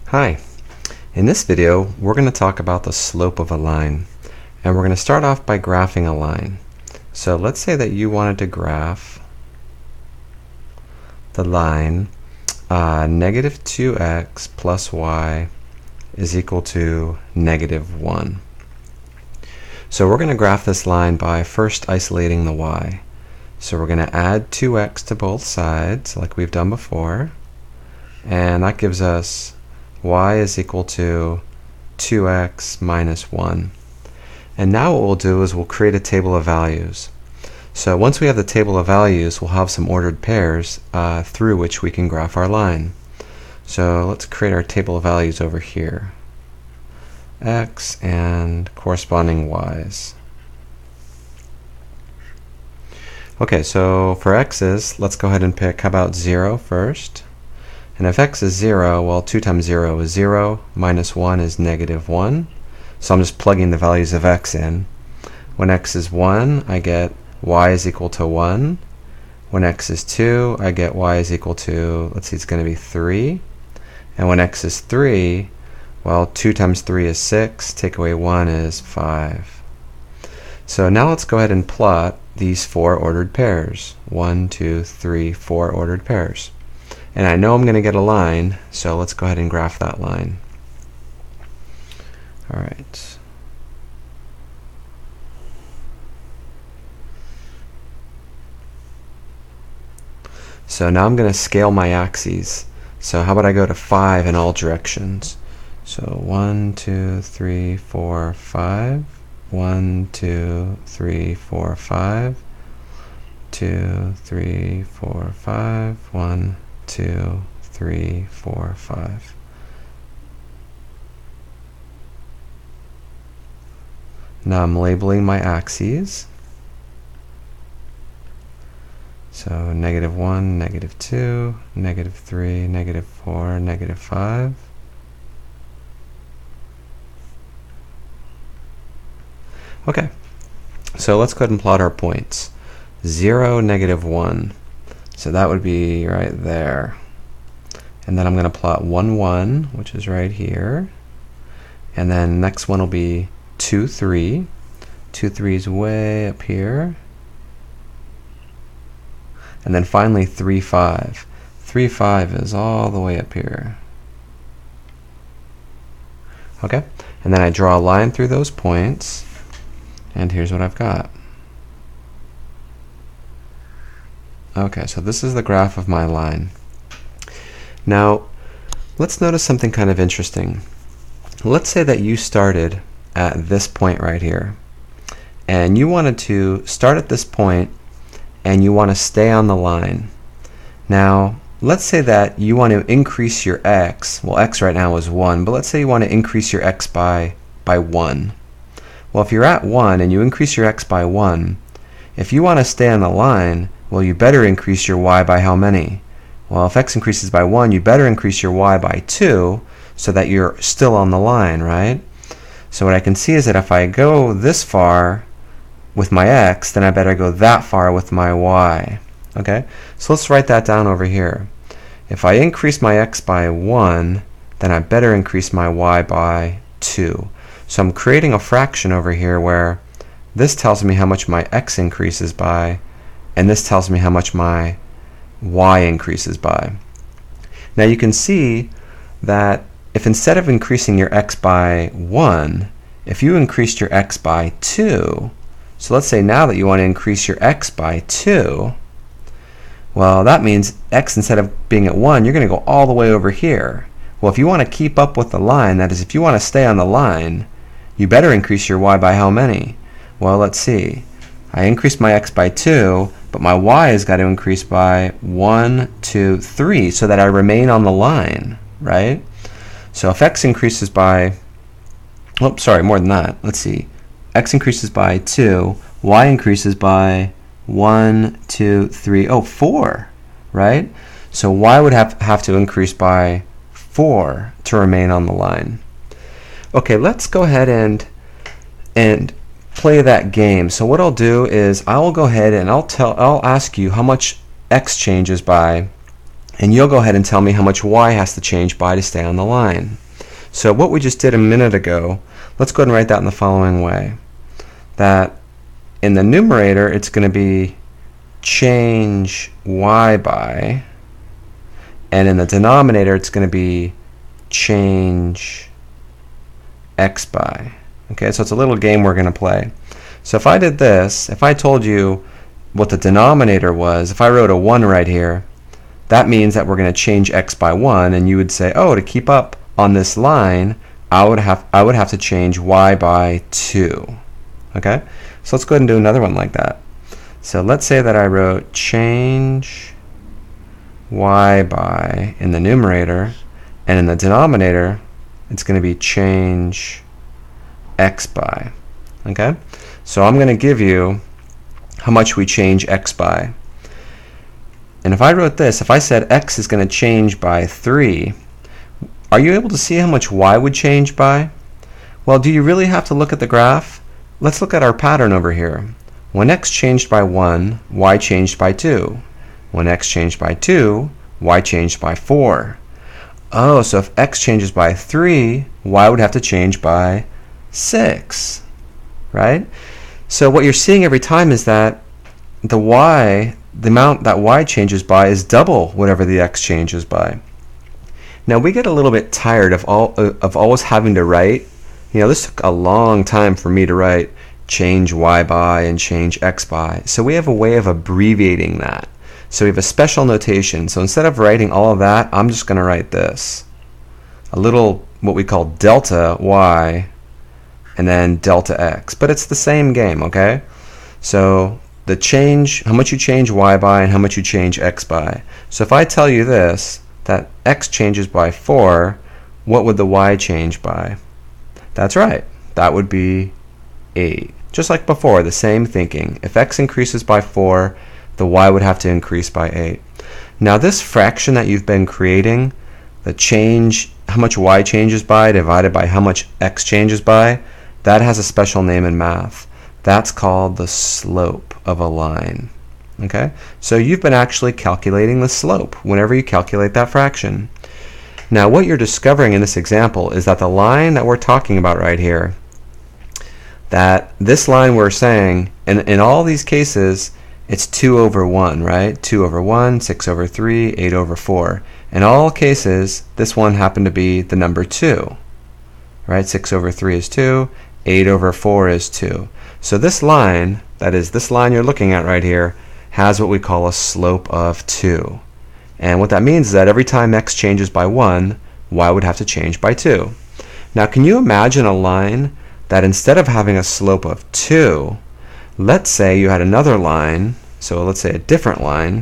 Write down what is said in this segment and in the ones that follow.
Hi, in this video we're going to talk about the slope of a line, and we're going to start off by graphing a line. So let's say that you wanted to graph the line negative 2x plus y is equal to negative 1. So we're going to graph this line by first isolating the y. So we're going to add 2x to both sides like we've done before, and that gives us y is equal to 2x minus 1. And now what we'll do is we'll create a table of values. So once we have the table of values, we'll have some ordered pairs through which we can graph our line. So let's create our table of values over here. X and corresponding y's. Okay, so for x's, let's go ahead and pick, how about 0 first? And if x is 0, well, 2 times 0 is 0, minus 1 is negative 1. So I'm just plugging the values of x in. When x is 1, I get y is equal to 1. When x is 2, I get y is equal to, let's see, it's going to be 3. And when x is 3, well, 2 times 3 is 6, take away 1 is 5. So now let's go ahead and plot these 4 ordered pairs. 1, 2, 3, 4 ordered pairs. And I know I'm going to get a line, so let's go ahead and graph that line. All right. So now I'm going to scale my axes. So how about I go to 5 in all directions? So 1, 2, 3, 4, 5. 1, 2, 3, 4, 5. 2, 3, 4, 5. 1, 2, 3, 4, 5. Now I'm labeling my axes. So negative 1, negative 2, negative 3, negative 4, negative 5. Okay, so let's go ahead and plot our points. 0, negative 1. So that would be right there. And then I'm going to plot 1, 1, which is right here. And then next one will be 2, 3. 2, 3 is way up here. And then finally 3, 5. 3, 5 is all the way up here. Okay, and then I draw a line through those points. And here's what I've got. Okay, so this is the graph of my line. Now, let's notice something kind of interesting. Let's say that you started at this point right here, and you wanted to start at this point, and you want to stay on the line. Now, let's say that you want to increase your x. Well, x right now is 1, but let's say you want to increase your x by 1. Well, if you're at 1 and you increase your x by 1, if you want to stay on the line, well, you better increase your y by how many? Well, if x increases by 1, you better increase your y by 2 so that you're still on the line, right? So what I can see is that if I go this far with my x, then I better go that far with my y. Okay? So let's write that down over here. If I increase my x by 1, then I better increase my y by 2. So I'm creating a fraction over here where this tells me how much my x increases by, and this tells me how much my y increases by. Now you can see that if instead of increasing your x by 1, if you increased your x by 2, so let's say now that you want to increase your x by 2, well, that means x, instead of being at 1, you're going to go all the way over here. Well, if you want to keep up with the line, that is, if you want to stay on the line, you better increase your y by how many? Well, let's see. I increased my x by 2, but my y has got to increase by 1, 2, 3 so that I remain on the line, right? So if x increases by, oh, sorry, more than that. Let's see. X increases by 2, y increases by 1, 2, 3, 4, right? So y would have to increase by 4 to remain on the line. Okay, let's go ahead and play that game. So what I'll do is I'll go ahead and I'll ask you how much x changes by and you'll go ahead and tell me how much y has to change by to stay on the line. So what we just did a minute ago, let's go ahead and write that in the following way. That in the numerator, it's going to be change y by, and in the denominator, it's going to be change x by. Okay, so it's a little game we're going to play. So if I did this, if I told you what the denominator was, if I wrote a 1 right here, that means that we're going to change x by 1, and you would say, oh, to keep up on this line, I would have to change y by 2. Okay? So let's go ahead and do another one like that. So let's say that I wrote change y by in the numerator, and in the denominator, it's going to be change x by. Okay? So I'm going to give you how much we change x by. And if I wrote this, if I said x is going to change by 3, are you able to see how much y would change by? Well, do you really have to look at the graph? Let's look at our pattern over here. When x changed by 1, y changed by 2. When x changed by 2, y changed by 4. Oh, so if x changes by 3, y would have to change by 6, right? So what you're seeing every time is that the amount that y changes by is double whatever the x changes by. Now we get a little bit tired of always having to write. You know, this took a long time for me to write change y by and change x by. So we have a way of abbreviating that. So we have a special notation. So instead of writing all of that, I'm just going to write this. A little what we call delta y and then delta x. But it's the same game, okay? So the change, how much you change y by and how much you change x by. So if I tell you this, that x changes by 4, what would the y change by? That's right. That would be 8. Just like before, the same thinking. If x increases by 4, the y would have to increase by 8. Now this fraction that you've been creating, the change, how much y changes by divided by how much x changes by, that has a special name in math. That's called the slope of a line. Okay? So you've been actually calculating the slope whenever you calculate that fraction. Now what you're discovering in this example is that the line that we're talking about right here, that this line we're saying, in all these cases, it's 2 over 1, right? 2 over 1, 6 over 3, 8 over 4. In all cases, this one happened to be the number 2, right? 6 over 3 is 2, 8 over 4 is 2. So this line, that is this line you're looking at right here, has what we call a slope of 2. And what that means is that every time x changes by 1, y would have to change by 2. Now can you imagine a line that instead of having a slope of 2, let's say you had another line, so let's say a different line,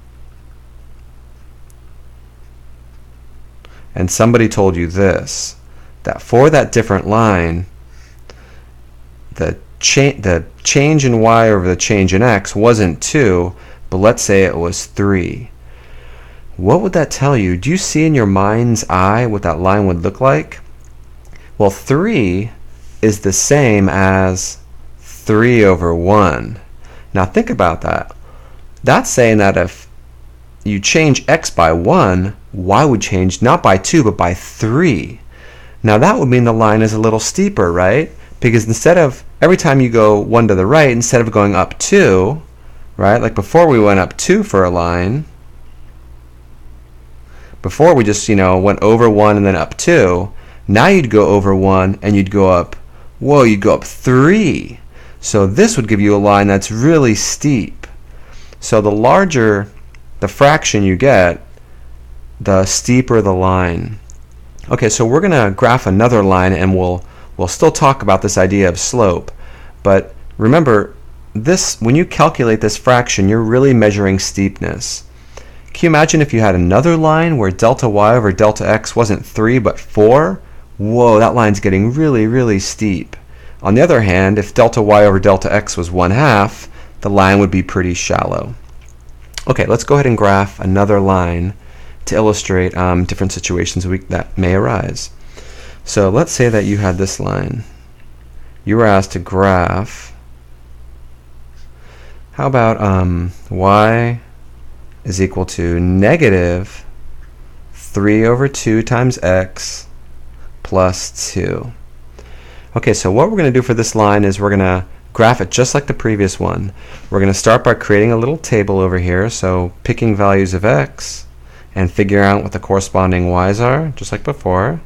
and somebody told you this, that for that different line, the change in y over the change in x wasn't 2, but let's say it was 3. What would that tell you? Do you see in your mind's eye what that line would look like? Well, 3 is the same as 3 over 1. Now think about that. That's saying that if you change x by 1, y would change not by 2 but by 3. Now that would mean the line is a little steeper, right? Because instead of, every time you go 1 to the right, instead of going up 2, right? Like before we went up 2 for a line. Before we just, went over 1 and then up 2. Now you'd go over 1 and you'd go up, you'd go up 3. So this would give you a line that's really steep. So the larger the fraction you get, the steeper the line. Okay, so we're going to graph another line and we'll still talk about this idea of slope. But remember, when you calculate this fraction, you're really measuring steepness. Can you imagine if you had another line where delta y over delta x wasn't 3 but 4? Whoa, that line's getting really, really steep. On the other hand, if delta y over delta x was 1/2, the line would be pretty shallow. Okay, let's go ahead and graph another line to illustrate different situations that may arise. So let's say that you had this line. You were asked to graph, how about y is equal to negative 3 over 2 times x plus 2. Okay, so what we're going to do for this line is we're going to graph it just like the previous one. We're going to start by creating a little table over here, so picking values of x and figuring out what the corresponding y's are, just like before.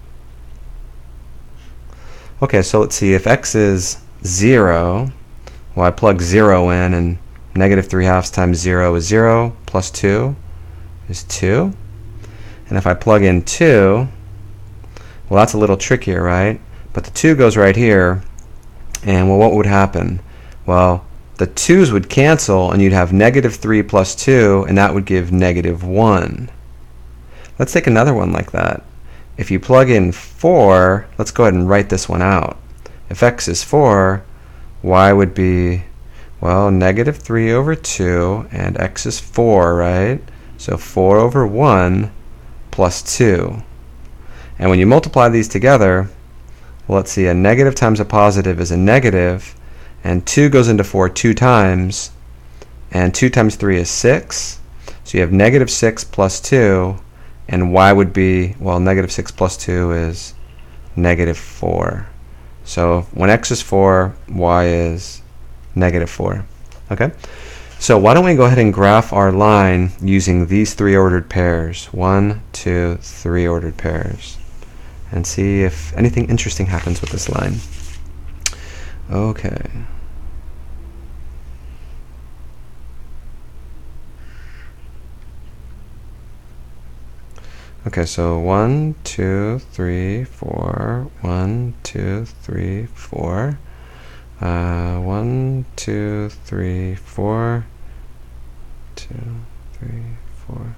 Okay, so let's see, if x is 0, well, I plug 0 in, and negative 3/2 times 0 is 0, plus 2 is 2. And if I plug in 2, well, that's a little trickier, right? But the 2 goes right here, and well, what would happen? Well, the 2's would cancel, and you'd have negative 3 plus 2, and that would give negative 1. Let's take another one like that. If you plug in 4, let's go ahead and write this one out. If x is 4, y would be, well, negative 3 over 2, and x is 4, right? So 4 over 1 plus 2. And when you multiply these together, well, let's see, a negative times a positive is a negative, and 2 goes into 4 2 times, and 2 times 3 is 6. So you have negative 6 plus 2, and y would be, well, negative 6 plus 2 is negative 4. So when x is 4, y is negative 4. Okay? So why don't we go ahead and graph our line using these 3 ordered pairs. 1, 2, 3 ordered pairs. And see if anything interesting happens with this line. Okay. Okay, so 1, 2, 3, 4. 1, 2, 3, 4. 1, 2, 3, 4. 2, 3, 4.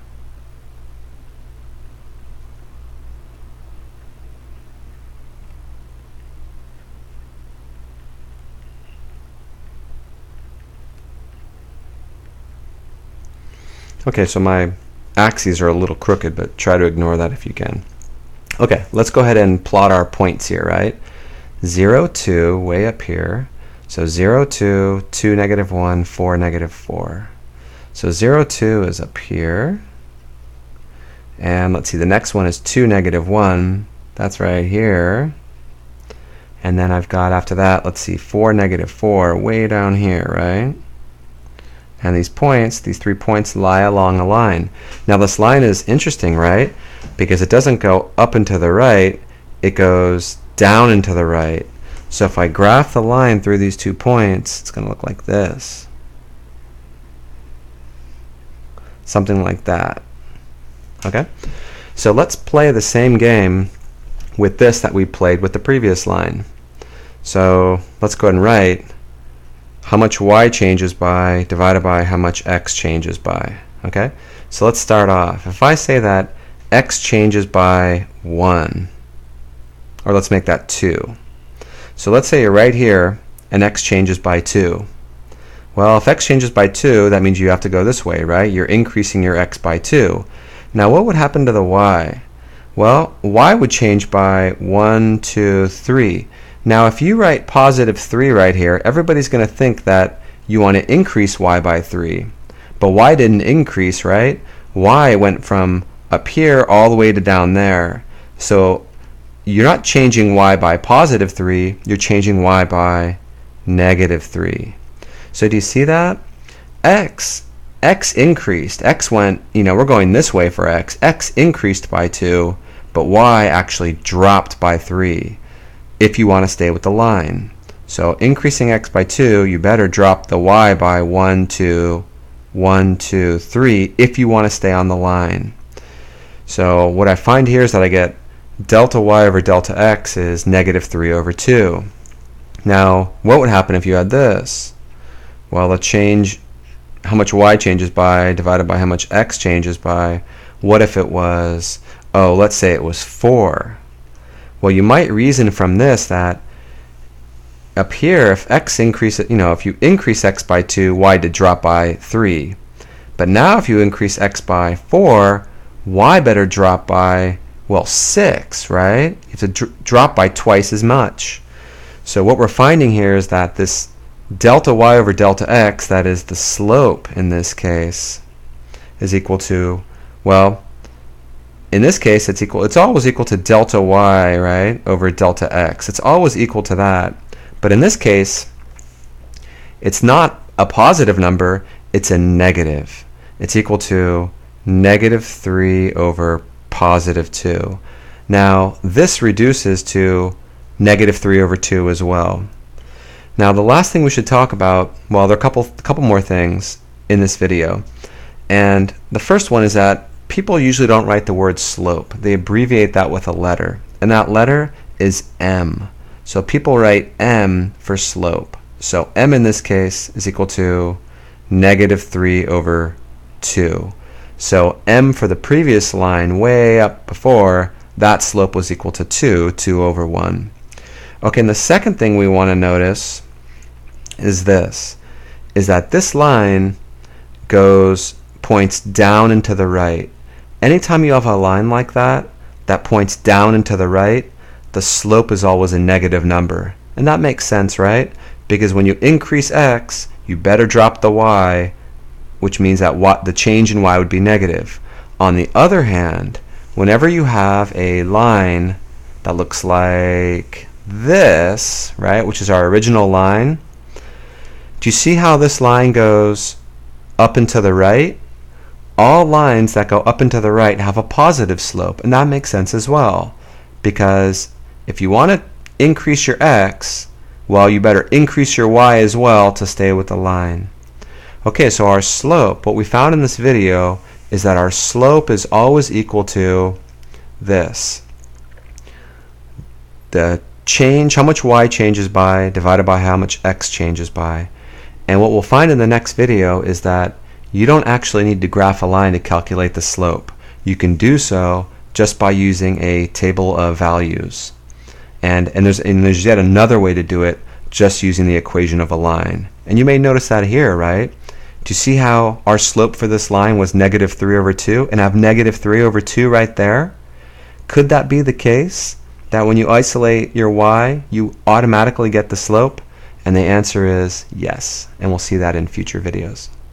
Okay, so my axes are a little crooked, but try to ignore that if you can. Okay, let's go ahead and plot our points here, right? 0, 2, way up here. So 0, 2, 2, negative 1, 4, negative 4. So 0, 2 is up here. And let's see, the next one is 2, negative 1. That's right here. And then I've got, after that, let's see, 4, negative 4, way down here, right? And these points, these 3 points, lie along a line. Now this line is interesting, right? Because it doesn't go up and to the right, it goes down and to the right. So if I graph the line through these 2 points, it's going to look like this. Something like that. Okay? So let's play the same game with this that we played with the previous line. So let's go ahead and write how much y changes by divided by how much x changes by. Okay? So let's start off. If I say that x changes by 1, or let's make that 2. So let's say you're right here and x changes by 2. Well, if x changes by 2, that means you have to go this way, right? You're increasing your x by 2. Now what would happen to the y? Well, y would change by 1, 2, 3. Now if you write positive 3 right here, everybody's going to think that you want to increase y by 3. But y didn't increase, right? Y went from up here all the way to down there. So you're not changing y by positive 3, you're changing y by negative 3. So do you see that? X increased. X went, we're going this way for x. X increased by 2, but y actually dropped by 3. If you want to stay with the line. So increasing x by 2, you better drop the y by 1, 2, 1, 2, 3 if you want to stay on the line. So what I find here is that I get delta y over delta x is negative 3 over 2. Now, what would happen if you had this? Well, let's change how much y changes by divided by how much x changes by. What if it was, let's say it was 4. Well, you might reason from this that up here, if x increases, if you increase x by 2, y did drop by 3. But now if you increase x by 4, y better drop by, 6, right? You have to drop by twice as much. So what we're finding here is that this delta y over delta x, that is the slope in this case, is equal to, well, in this case, it's always equal to delta y, right, over delta x. It's always equal to that. But in this case, it's not a positive number, it's a negative. It's equal to negative 3 over positive 2. Now, this reduces to negative 3 over 2 as well. Now, the last thing we should talk about, well, there are a couple more things in this video. And the first one is that people usually don't write the word slope. They abbreviate that with a letter. And that letter is m. So people write m for slope. So m in this case is equal to negative 3 over 2. So m for the previous line way up before, that slope was equal to 2 over 1. Okay, and the second thing we want to notice is that this line points down and to the right. Anytime you have a line like that points down and to the right, the slope is always a negative number. And that makes sense, right? Because when you increase x, you better drop the y, which means that the change in y would be negative. On the other hand, whenever you have a line that looks like this, right, which is our original line, do you see how this line goes up and to the right? All lines that go up and to the right have a positive slope, and that makes sense as well. Because if you want to increase your x, well, you better increase your y as well to stay with the line. Okay, so our slope, what we found in this video is that our slope is always equal to this. The change, how much y changes by, divided by how much x changes by. And what we'll find in the next video is that you don't actually need to graph a line to calculate the slope. You can do so just by using a table of values. And there's yet another way to do it, just using the equation of a line. And you may notice that here, right? Do you see how our slope for this line was negative 3 over 2 and have negative 3 over 2 right there? Could that be the case that when you isolate your y, you automatically get the slope? And the answer is yes. And we'll see that in future videos.